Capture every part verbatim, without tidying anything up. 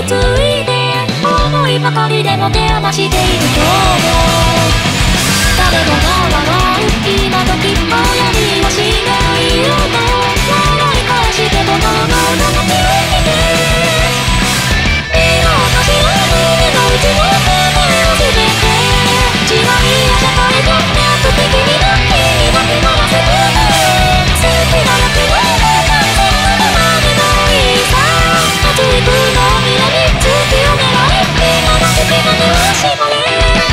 ついて思いばかりでも手余している今日も誰もが笑う今時流行りはしないよと笑い返してもののの泣きにて見ようとしない胸の内の声を全て違いや社会と熱的になってにだけ話せる好きなだけの完全なまでのいいさ熱い空の未来に月を狙い今の好きな手を絞れ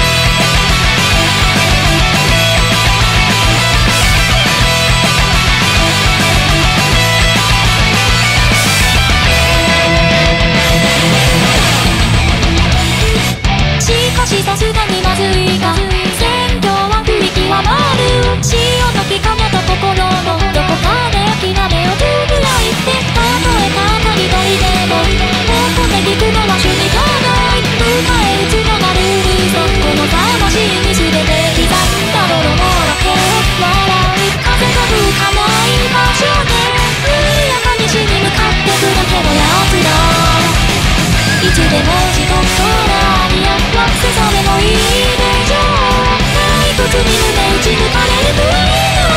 さすがにまずいが戦況は振り極まる潮の吹きかけた心のどこかで諦めをつぶやいてたとえたたりといでもここで聞くのは趣味じゃない迎え撃つのがルールさこの魂に全て刻んだ泥のだけ笑う風が吹かない場所で緩やかに死に向かってくだけのやつだいつでも自動からリアクせそれもいいでしょう退屈に胸打ち抜かれる不安